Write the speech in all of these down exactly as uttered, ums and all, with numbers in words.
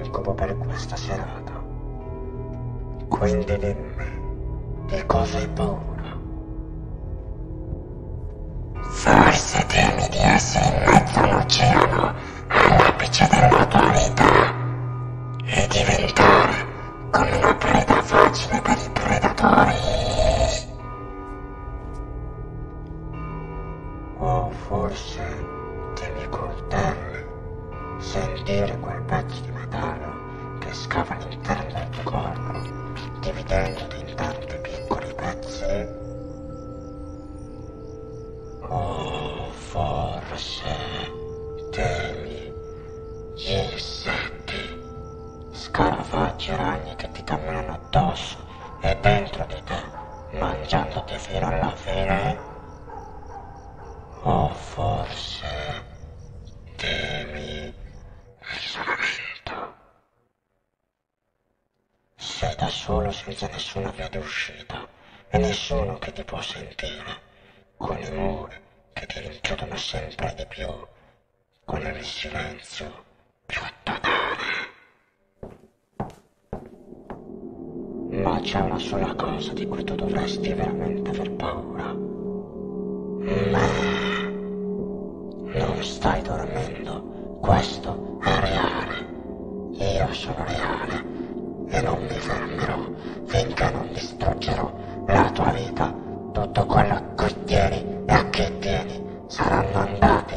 incubo per questa serata. Quindi dimmi, di cosa hai paura? Forse temi di essere in mezzo a un oceano all'apice della tua vita e diventare come una preda facile per i predatori. O forse temi coltelli, sentire quel pezzo di metallo che scava all'interno del tuo corpo, dividendoti in tanti piccoli pezzi? O forse temi gli insetti, scarafaggi e ragni che ti camminano addosso e dentro di te, mangiandoti fino alla fine? O forse temi l'isolamento? Sei da solo senza nessuna via d'uscita e nessuno che ti può sentire, con i muri che ti rinchiudono sempre di più, con il silenzio più totale. Ma c'è una sola cosa di cui tu dovresti veramente aver paura. Me. Non stai dormendo, questo è reale. Io sono reale e non mi fermerò finché non distruggerò la tua vita. Tutto quello a cui tieni e a chi tieni saranno andati.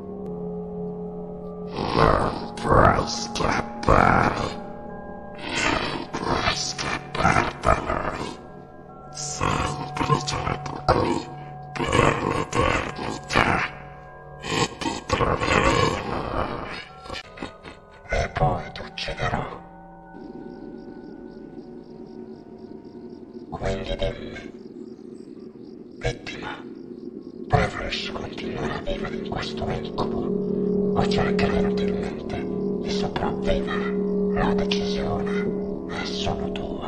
Non puoi scappare. Non puoi scappare da noi. Sei imprigionato qui per l'eternità e ti troveremo. E poi ti ucciderò. Quindi dimmi, vittima, preferisci continuare a vivere in questo incubo o cercare inutilmente di sopravvivere? La decisione è solo tua.